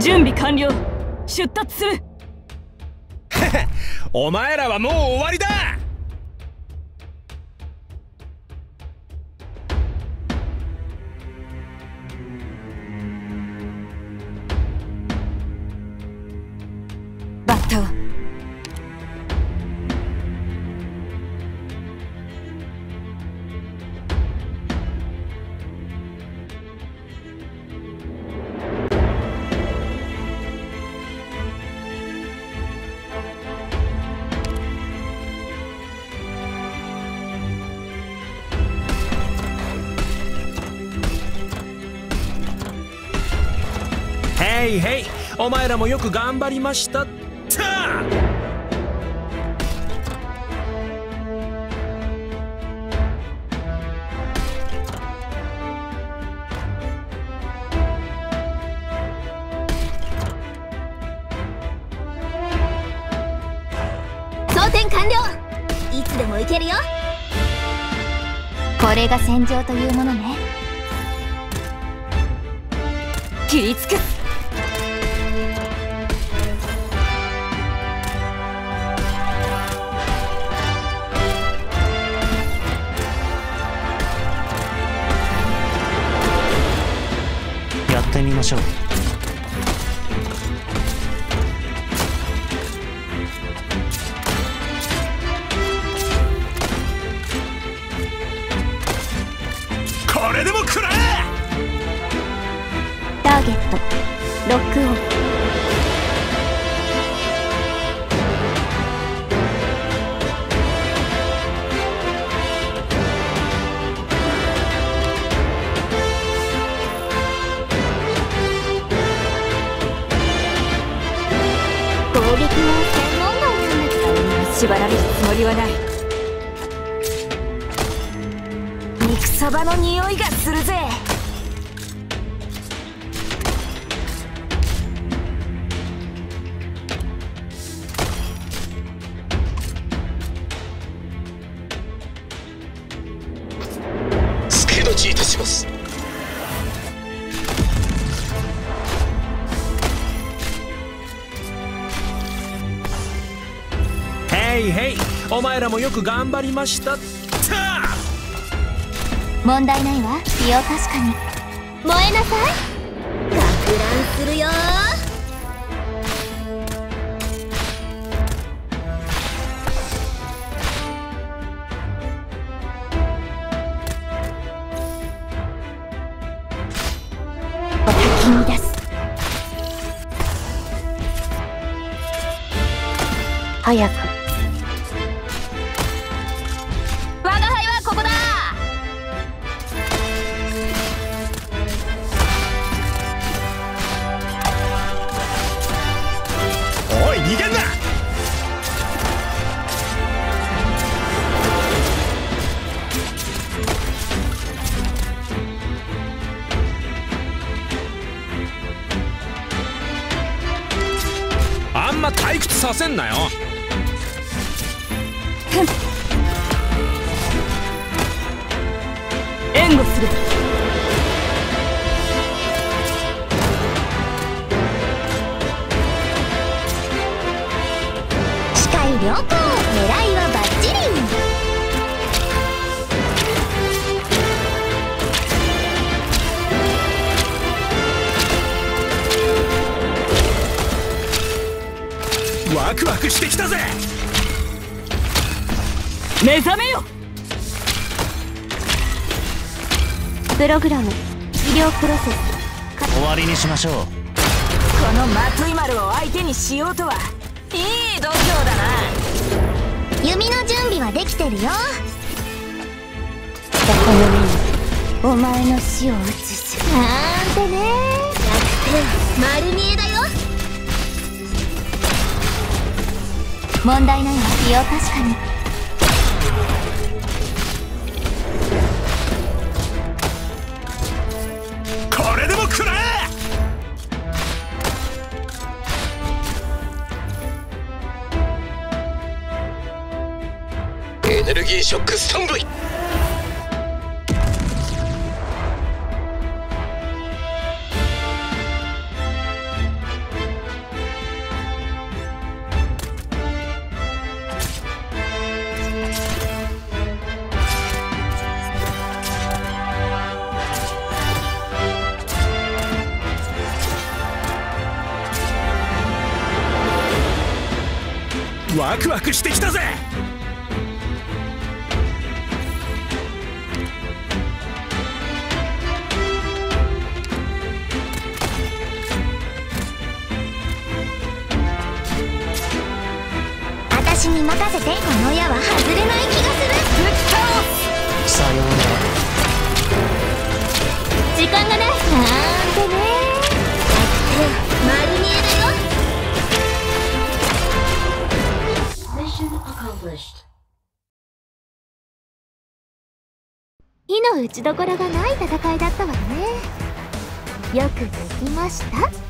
準備完了。出立する。 お前らはもう終わりだ。 バッタを。 へいへい、お前らもよく頑張りましたった。 装填完了。いつでも行けるよ。これが戦場というものね。 切りつく。 やってみましょう。 これでも食らえ。 ターゲットロックオン。攻撃は専門外なんだけど。 縛られるつもりはない。肉そばの匂いがするぜ。 助立ちいたします。へいへい、お前らもよく頑張りましたった。 問題ないわ。気を確かに燃えなさい。かく乱するよ。お焚きに出す。早く。 我が輩はここだ。 おい、逃げんな。あんま退屈させんなよ。 援護する。 視界良好。狙いはバッチリ。 ワクワクしてきたぜ。 目覚めよ。 プログラム治療プロセス。 終わりにしましょう。 このマトイマルを相手にしようとは。いい度胸だな。 弓の準備はできてるよ。そこの目にお前の死を映す。なんてね。100点丸見えだよ。問題ないわ。気を確かに。 これでも食らえ。エネルギーショックスタンバイ。 ワクワクしてきたぜ。 私に任せて。この矢は外れない気がする。ぶち倒す。 さようなら。 時間がない。なんてね。100点丸見えだよ。火の打ちどころがない戦いだったわね。よくできました。